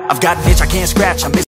I've got an itch I can't scratch, I'm